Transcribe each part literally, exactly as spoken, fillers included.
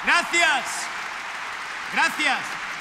Gracias. Gracias.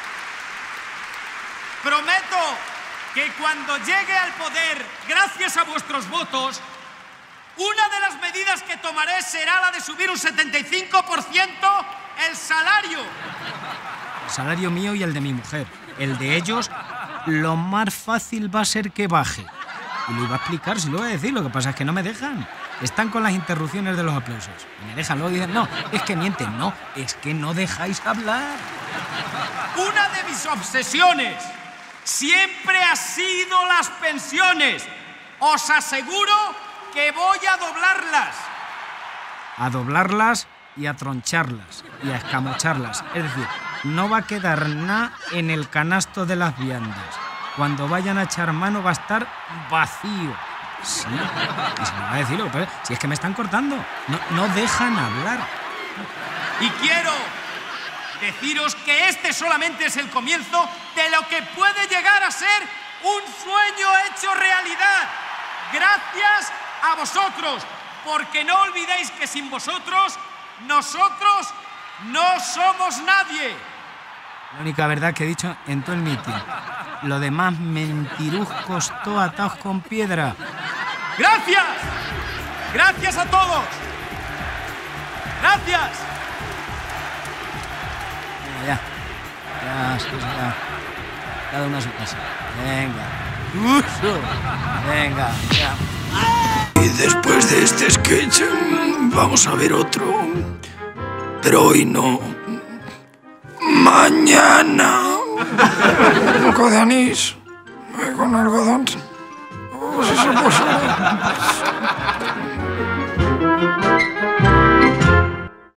Prometo que cuando llegue al poder, gracias a vuestros votos, una de las medidas que tomaré será la de subir un setenta y cinco por ciento el salario. El salario mío y el de mi mujer. El de ellos, lo más fácil va a ser que baje. Y lo iba a explicar, si lo voy a decir, lo que pasa es que no me dejan. Están con las interrupciones de los aplausos. Y me dejan luego y dicen, no, es que mienten. No, es que no dejáis hablar. Una de mis obsesiones siempre ha sido las pensiones. Os aseguro que voy a doblarlas. A doblarlas y a troncharlas y a escamocharlas. Es decir, no va a quedar nada en el canasto de las viandas. Cuando vayan a echar mano va a estar vacío. Sí, y se me va a decir lo que pasa. Si es que me están cortando. No, no dejan hablar. Y quiero deciros que este solamente es el comienzo de lo que puede llegar a ser un sueño hecho realidad. Gracias a vosotros, porque no olvidéis que sin vosotros, nosotros no somos nadie. La única verdad que he dicho en todo el mitin. Lo demás, mentiruscos, todo atados con piedra. ¡Gracias! ¡Gracias a todos! ¡Gracias! Venga, ya. Ya, sí, ya. Cada uno a su casa. Venga. ¡Uso! Venga, ya. Y después de este sketch, vamos a ver otro. Pero hoy no. Mañana. Un poco de anís. Con algodón. Oh, si se puede.